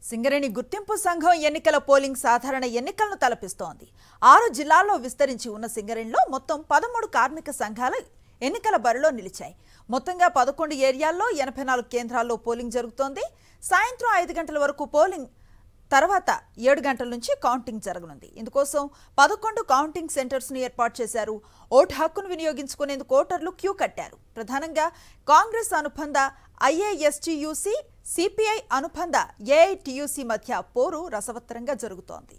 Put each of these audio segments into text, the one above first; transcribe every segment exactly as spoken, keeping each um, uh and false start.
సింగరేణి గుర్తింపు సంఘం ఎన్నికల పోలింగ్ సాధారణ ఎన్నికలను తలపిస్తోంది. ఆరు జిల్లాల్లో విస్తరించి ఉన్న సింగరేణిలో మొత్తం పదమూడు కార్మిక సంఘాలు ఎన్నికల బరిలో నిలిచాయి. మొత్తంగా పదకొండు ఏరియాల్లో ఎనభై నాలుగు కేంద్రాల్లో పోలింగ్ జరుగుతోంది. సాయంత్రం ఐదు గంటల వరకు పోలింగ్ తర్వాత ఏడు గంటల నుంచి కౌంటింగ్ జరగనుంది. ఇందుకోసం పదకొండు కౌంటింగ్ సెంటర్స్ ను ఏర్పాటు చేశారు. ఓటు హక్కును వినియోగించుకునేందుకు ఓటర్లు క్యూ కట్టారు. ప్రధానంగా కాంగ్రెస్ అనుబంధ ఐఏఎస్టీయూసీ, సిపిఐ అనుబంధ ఏఐటీయూసీ మధ్య పోరు రసవత్తరంగా జరుగుతోంది.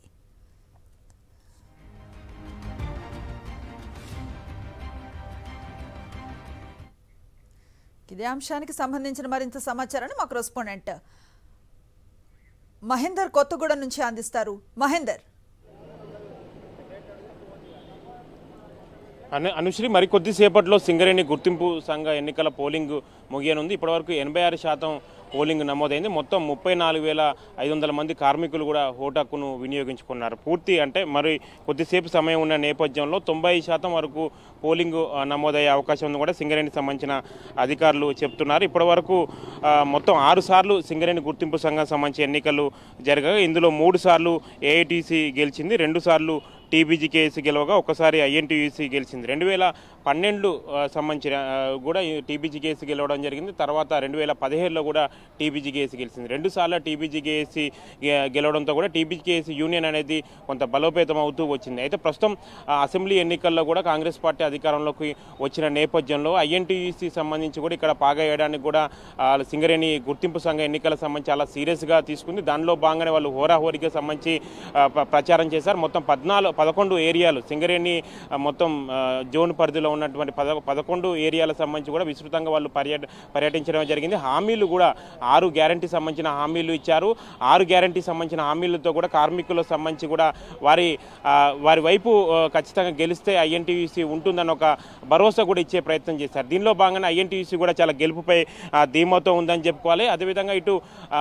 ఇదే అంశానికి సంబంధించిన మరింత సమాచారాన్ని మా కరెస్పాండెంట్ మహేందర్ కొత్తగూడ నుంచి అందిస్తారు. మహేందర్. అనుశ్రీ, మరి కొద్దిసేపట్లో సింగరేణి గుర్తింపు సంఘ ఎన్నికల పోలింగ్ ముగియనుంది. ఇప్పటివరకు ఎనభై ఆరు శాతం పోలింగ్ నమోదైంది. మొత్తం ముప్పై నాలుగు వేల ఐదు వందల మంది కార్మికులు కూడా ఓటు హక్కును వినియోగించుకున్నారు. పూర్తి అంటే మరి కొద్దిసేపు సమయం ఉన్న నేపథ్యంలో తొంభై శాతం వరకు పోలింగ్ నమోదయ్యే అవకాశం ఉంది కూడా సింగరేణికి సంబంధించిన అధికారులు చెప్తున్నారు. ఇప్పటి వరకు మొత్తం ఆరు సార్లు సింగరేణి గుర్తింపు సంఘం సంబంధించి ఎన్నికలు జరగగా ఇందులో మూడు సార్లు ఏఐటీసీ గెలిచింది, రెండు సార్లు టీబీజీకేఎస్ గెలవగా ఒకసారి ఐఎన్టీయూసీ గెలిచింది. రెండు వేల పన్నెండు సంబంధించిన కూడా టీబీజీకేఎస్ గెలవడం జరిగింది. తర్వాత రెండు వేల పదిహేడులో కూడా టీబీజీకేఎస్ గెలిచింది. రెండు సార్లు టీబీజీకేఎస్ గెలవడంతో కూడా టీబీజీకేఎస్ యూనియన్ అనేది కొంత బలోపేతం అవుతూ వచ్చింది. అయితే ప్రస్తుతం అసెంబ్లీ ఎన్నికల్లో కూడా కాంగ్రెస్ పార్టీ అధికారంలోకి వచ్చిన నేపథ్యంలో ఐఎన్టీయూసీ సంబంధించి కూడా ఇక్కడ పాగా వేయడానికి కూడా సింగరేణి గుర్తింపు సంఘ ఎన్నికల సంబంధించి చాలా సీరియస్గా తీసుకుంది. దానిలో భాగంగానే వాళ్ళు హోరాహోరీగా సంబంధించి ప్రచారం చేశారు. మొత్తం పద్నాలుగు పదకొండు ఏరియాలు సింగరేణి మొత్తం జోన్ పరిధిలో ఉన్నటువంటి పద పదకొండు ఏరియాలకు సంబంధించి కూడా విస్తృతంగా వాళ్ళు పర్యట పర్యటించడం జరిగింది. హామీలు కూడా ఆరు గ్యారంటీ సంబంధించిన హామీలు ఇచ్చారు. ఆరు గ్యారంటీ సంబంధించిన హామీలతో కూడా కార్మికులకు సంబంధించి కూడా వారి వారి వైపు ఖచ్చితంగా గెలిస్తే ఐఎన్టీయూసీ ఉంటుందని ఒక భరోసా కూడా ఇచ్చే ప్రయత్నం చేశారు. దీనిలో భాగంగా ఐఎన్టీయూసీ కూడా చాలా గెలుపుపై ధీమాతో ఉందని చెప్పుకోవాలి. అదేవిధంగా ఇటు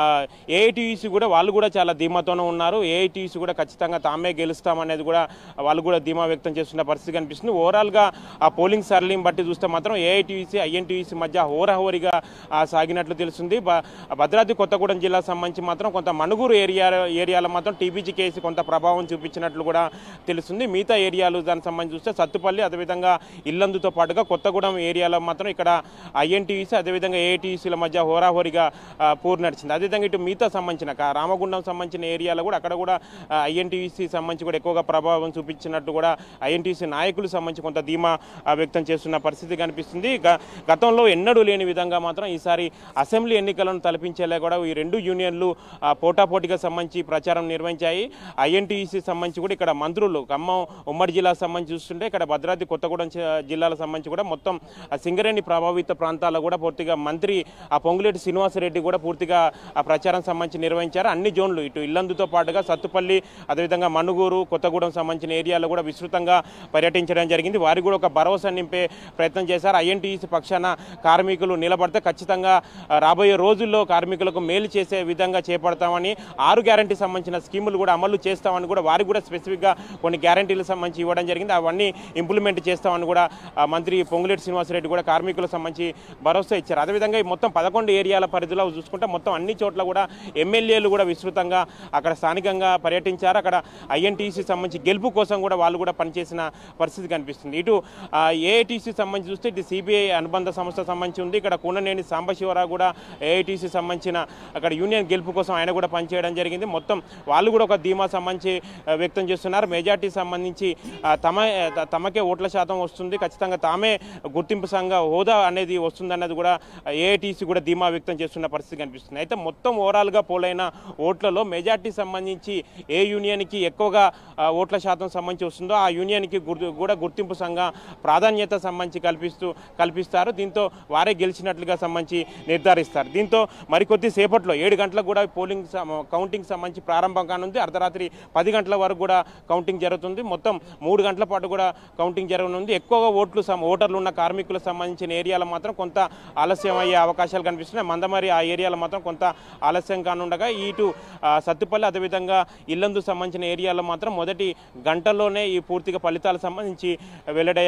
ఏఐటీయూసీ కూడా వాళ్ళు కూడా చాలా ధీమాతోనే ఉన్నారు. ఏఐటీయూసీ కూడా ఖచ్చితంగా తామే గెలుస్తామనేది కూడా వాళ్ళు కూడా ధీమా వ్యక్తం చేస్తున్న పరిస్థితి కనిపిస్తుంది. ఓవరాల్గా ఆ పోలింగ్ సరళిని బట్టి చూస్తే మాత్రం ఏఐటీయూసీ ఐఎన్టీయూసీ మధ్య హోరాహోరీగా సాగినట్లు తెలుస్తుంది. భద్రాద్రి కొత్తగూడెం జిల్లా సంబంధించి మాత్రం కొంత మణుగూరు ఏరియా ఏరియాలో మాత్రం టీబీజీకేఎస్ కొంత ప్రభావం చూపించినట్లు కూడా తెలుస్తుంది. మిగతా ఏరియాలు దానికి సంబంధించి చూస్తే సత్తుపల్లి, అదేవిధంగా ఇల్లందుతో పాటుగా కొత్తగూడెం ఏరియాలో మాత్రం ఇక్కడ ఐఎన్టీయూసీ అదేవిధంగా ఏఐటీయూసీల మధ్య హోరాహోరీగా పోరు నడిచింది. అదేవిధంగా ఇటు మిగతా సంబంధించిన రామగుండం సంబంధించిన ఏరియాలో కూడా అక్కడ కూడా ఐఎన్టీయూసీ సంబంధించి కూడా ఎక్కువగా ప్రభావం చూపించినట్టు కూడా ఐఎన్టీయూసీ నాయకులు సంబంధించి కొంత ధీమా వ్యక్తం చేస్తున్న పరిస్థితి కనిపిస్తుంది. గతంలో ఎన్నడూ లేని విధంగా మాత్రం ఈసారి అసెంబ్లీ ఎన్నికలను తలపించేలా కూడా ఈ రెండు యూనియన్లు పోటాపోటీగా సంబంధించి ప్రచారం నిర్వహించాయి. ఐఎన్టీయూసీ సంబంధించి కూడా ఇక్కడ మంత్రులు ఖమ్మం ఉమ్మడి జిల్లాకు సంబంధించి చూస్తుంటే ఇక్కడ భద్రాద్రి కొత్తగూడెం జిల్లాలకు సంబంధించి కూడా మొత్తం సింగరేణి ప్రభావిత ప్రాంతాల్లో కూడా పూర్తిగా మంత్రి ఆ పొంగులేటి శ్రీనివాసరెడ్డి కూడా పూర్తిగా ఆ ప్రచారం సంబంధించి నిర్వహించారు. అన్ని జోన్లు ఇటు ఇల్లందుతో పాటుగా సత్తుపల్లి అదేవిధంగా మణుగూరు కొత్తగూడెం సంబంధించిన ఏరియాలో కూడా విస్తృతంగా పర్యటించడం జరిగింది. వారికి కూడా ఒక భరోసా నింపే ప్రయత్నం చేశారు. ఐఎన్టీయూసీ పక్షాన కార్మికులు నిలబడితే ఖచ్చితంగా రాబోయే రోజుల్లో కార్మికులకు మేలు చేసే విధంగా చేపడతామని, ఆరు గ్యారంటీ సంబంధించిన స్కీములు కూడా అమలు చేస్తామని కూడా వారికి కూడా స్పెసిఫిక్గా కొన్ని గ్యారంటీలకు సంబంధించి ఇవ్వడం జరిగింది. అవన్నీ ఇంప్లిమెంట్ చేస్తామని కూడా మంత్రి పొంగులేటి శ్రీనివాసరెడ్డి కూడా కార్మికులకు సంబంధించి భరోసా ఇచ్చారు. అదేవిధంగా ఈ మొత్తం పదకొండు ఏరియాల పరిధిలో చూసుకుంటే మొత్తం అన్ని చోట్ల కూడా ఎమ్మెల్యేలు కూడా విస్తృతంగా అక్కడ స్థానికంగా పర్యటించారు. అక్కడ ఐఎన్టీయూసీ సంబంధించి గెలుపు కోసం కూడా వాళ్ళు కూడా పనిచేసిన పరిస్థితి కనిపిస్తుంది. ఇటు ఏఐటీసీ సంబంధించి చూస్తే ఇటు సిబిఐ అనుబంధ సంస్థ సంబంధించి ఉంది. ఇక్కడ కూననేని సాంబశివరావు కూడా ఏఐటీసీ సంబంధించిన అక్కడ యూనియన్ గెలుపు కోసం ఆయన కూడా పనిచేయడం జరిగింది. మొత్తం వాళ్ళు కూడా ఒక ధీమా సంబంధించి వ్యక్తం చేస్తున్నారు. మెజార్టీ సంబంధించి తమ తమకే ఓట్ల శాతం వస్తుంది, ఖచ్చితంగా తామే గుర్తింపు సంఘ హోదా అనేది వస్తుందన్నది కూడా ఏఐటీసీ కూడా ధీమా వ్యక్తం చేస్తున్న పరిస్థితి కనిపిస్తుంది. అయితే మొత్తం ఓవరాల్గా పోలైన ఓట్లలో మెజార్టీ సంబంధించి ఏ యూనియన్కి ఎక్కువగా ఓట్ల శాతం సంబంధించి వస్తుందో ఆ యూనియన్కి కూడా గుర్తింపు సంఘ ప్రాధాన్యత సంబంధించి కల్పిస్తూ కల్పిస్తారు. దీంతో వారే గెలిచినట్లుగా సంబంధించి నిర్ధారిస్తారు. దీంతో మరికొద్ది సేపట్లో ఏడు గంటలకు కూడా పోలింగ్ కౌంటింగ్ సంబంధించి ప్రారంభం కానుంది. అర్ధరాత్రి పది గంటల వరకు కూడా కౌంటింగ్ జరుగుతుంది. మొత్తం మూడు గంటల పాటు కూడా కౌంటింగ్ జరగనుంది. ఎక్కువగా ఓట్లు ఓటర్లు ఉన్న కార్మికులకు సంబంధించిన ఏరియాలో మాత్రం కొంత ఆలస్యం అయ్యే అవకాశాలు కనిపిస్తున్నాయి. మందమరి ఆ ఏరియాలో మాత్రం కొంత ఆలస్యం కానుండగా ఇటు సత్తుపల్లి అదేవిధంగా ఇల్లందు సంబంధించిన ఏరియాలో మాత్రం మొదటి గంటలోనే ఈ పూర్తిగా ఫలితాలకు సంబంధించి వెల్లడయ్యే అవకాశాలు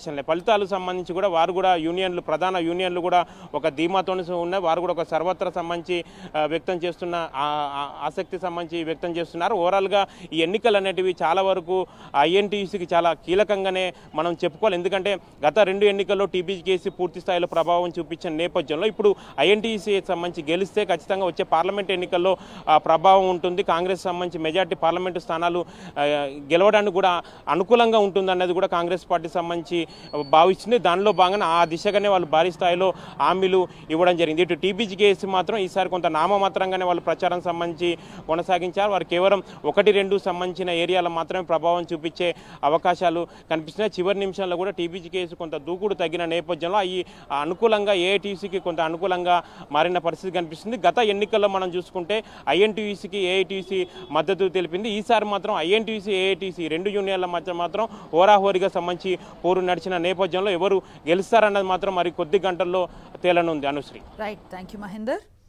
అవకాశం లేదు. ఫలితాలకు సంబంధించి కూడా వారు కూడా యూనియన్లు ప్రధాన యూనియన్లు కూడా ఒక ధీమాతో ఉన్నాయి. వారు కూడా ఒక సర్వత్రా సంబంధించి వ్యక్తం చేస్తున్న ఆసక్తి సంబంధించి వ్యక్తం చేస్తున్నారు. ఓవరాల్గా ఈ ఎన్నికలు అనేటివి చాలా వరకు ఐఎన్టీయూసీకి చాలా కీలకంగానే మనం చెప్పుకోవాలి. ఎందుకంటే గత రెండు ఎన్నికల్లో టీబీజీకేసీ పూర్తి స్థాయిలో ప్రభావం చూపించిన నేపథ్యంలో ఇప్పుడు ఐఎన్టీయూసీ సంబంధించి గెలిస్తే ఖచ్చితంగా వచ్చే పార్లమెంట్ ఎన్నికల్లో ప్రభావం ఉంటుంది. కాంగ్రెస్ సంబంధించి మెజార్టీ పార్లమెంటు స్థానాలు గెలవడానికి కూడా అనుకూలంగా ఉంటుంది అన్నది కూడా కాంగ్రెస్ పార్టీ సంబంధించి భావిస్తుంది. దానిలో భాగంగా ఆ దిశగానే వాళ్ళు భారీ స్థాయిలో హామీలు ఇవ్వడం జరిగింది. ఇటు టీబీజీకేసీ మాత్రం ఈసారి కొంత నామమాత్రంగానే వాళ్ళు ప్రచారం సంబంధించి కొనసాగించారు. వారు కేవలం ఒకటి రెండు సంబంధించిన ఏరియాలో మాత్రమే ప్రభావం చూపించే అవకాశాలు కనిపిస్తున్నాయి. చివరి నిమిషంలో కూడా టీబీజీకేసీ కొంత దూకుడు తగ్గిన నేపథ్యంలో ఈ అనుకూలంగా ఏఐటీయూసీకి కొంత అనుకూలంగా మారిన పరిస్థితి కనిపిస్తుంది. గత ఎన్నికల్లో మనం చూసుకుంటే ఐఎన్టీయూసీకి ఏఐటీయూసీ మద్దతు తెలిపింది. ఈసారి మాత్రం ఐఎన్టీయూసీ ఏఐటీయూసీ రెండు యూనియన్ల మధ్య మాత్రం హోరాహోరీగా సంబంధించి పోరు నడిచిన నేపథ్యంలో ఎవరు గెలుస్తారన్నది మాత్రం మరి కొద్ది గంటల్లో తేలనుంది. Anushri. Right, thank you Mahender.